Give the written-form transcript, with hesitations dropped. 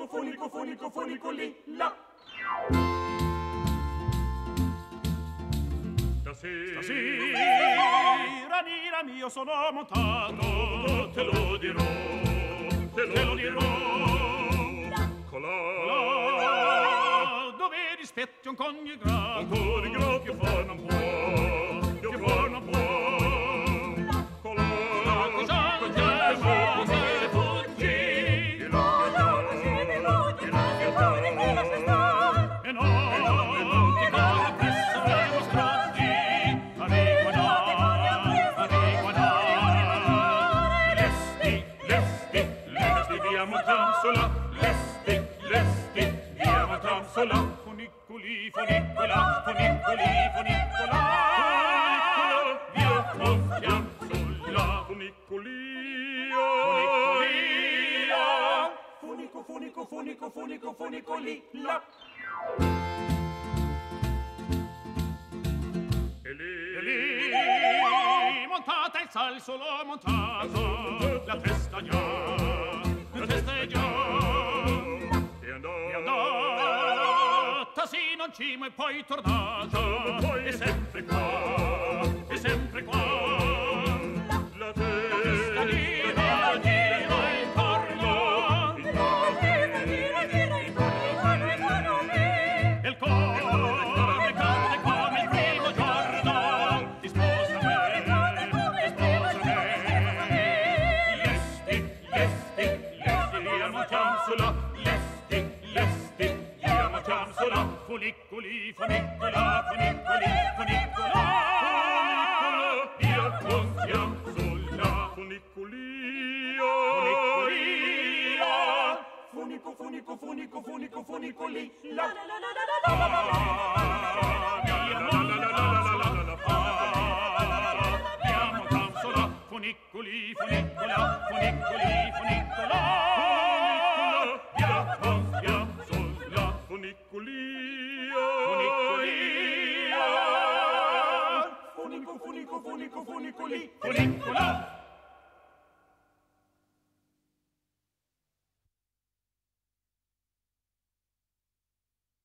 funicolilla. Stasera, Nina mio, sono montato, te lo dirò, colà, dove rispetti un conigrato, che fa non può, colà, funicoli, funicola, via con fianzola, funicolia, funicolilla. E lì, montata il sal solo montato, la testa già, e andata sino in cima e poi tornata, e sempre qua, la testa gira intorno, e il cuore cade come il primo giorno, ti sposa me, via montanzola, funicoli, funicola, via con fianzola, funicolia, funicolilla. Via montanzola, funicoli, funicola, via con fianzola, funicolia, funicolì.